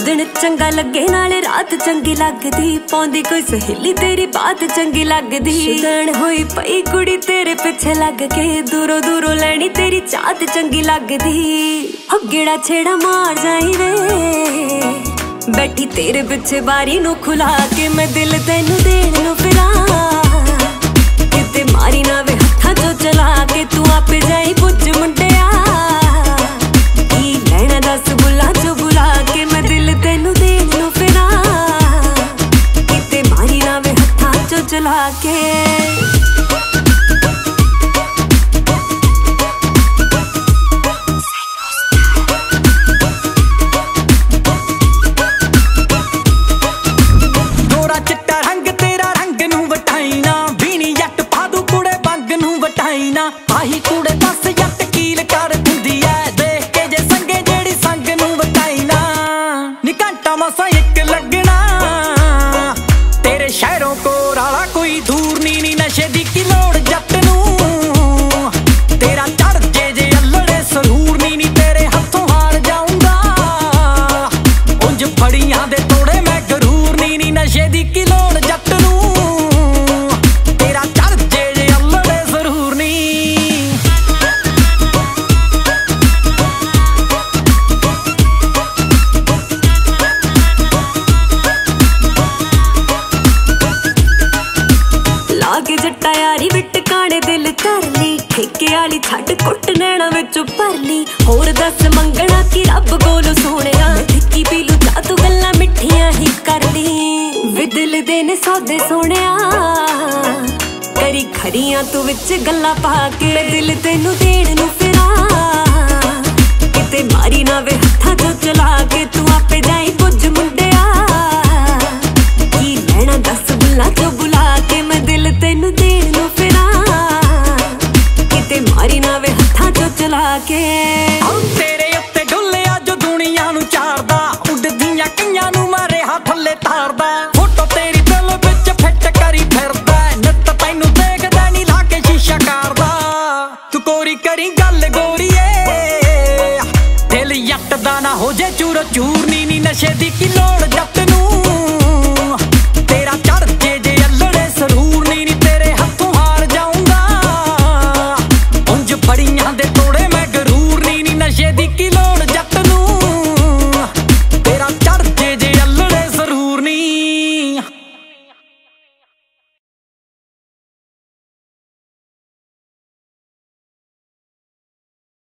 दिन चंगा लगे नाले रात चंगी लगदी, पौंदी कोई सहेली तेरी बात चंगी लगदी। शुदैन होई पई कुड़ी तेरे पिछे लग के, दूरों दूरों लैनी तेरी चात चंगी लगदी। हो गेड़ा छेड़ा मार जाई वे, बैठी तेरे पिछे बारी नू खुला के, मैं दिल तैनू देण नू फिरां, किते मारी ना वे हत्थां चों चला के, तू आपे जाई पुੱਛ मुंडिया की लैणा दस बुला चो बुला के, मैं दिल तैनू देण नू फिरां, किते मारी ना वे हत्थां चों चला के। आही कूड़े दस जट कील कर दिंदी ऐ, देख के जे संगे जेड़ी संग नू वटाई ना, नी घंटा मसा एक लगना, तेरे शहरों को राला कोई दूर नी, नी नशे दी की लोड़ जट नू, तेरा चढ़ जे अल्लड़े सरूर नी, नी तेरे हथों हार जाऊंगा, उंज फड़ियां दे तोड़े मैं गरूर नी, नी नशे दी की लोड़ जट नू, तेरा चढ़ जे अल्लड़े सरूर नी। लागे जट्टा यारी विट काने दिल कर ली, ठेके वाली छड्ड कुट नैना विचों भर ली, होर दस मंगना कि रब कोलों सोहणिया, ठिक्की पी लू जा तू गल्लां मिठियां ही कर ली, वे दिल दे ने सौदे सोहणिया, करी खरियां तू विच गल्लां पा के, दिल तैनू देण नू फिरां, किते मारी ना वे हत्थां चों चला के, तू आपे जाई पुੱਛ मुंडिया की लैणा दस बुला चो बुला के, मैं दिल तैनू देण नू फिरां, किते मारी ना वे हत्थां चों चला के। तेरे उत्ते डुल्लिया जो दुनिया नू चारदा, उड़दियां कईयां नू मारे हाथ थल्ले तारदा, फोटो तेरी दिल विच फिट करी फिरदा, नित तैनू देखदा नी ला के शीशा करदा, तू कोरी करी गल गोरीए, दिल जट दा ना हो जे चूर चूर नी, नी नशे दी की लोड़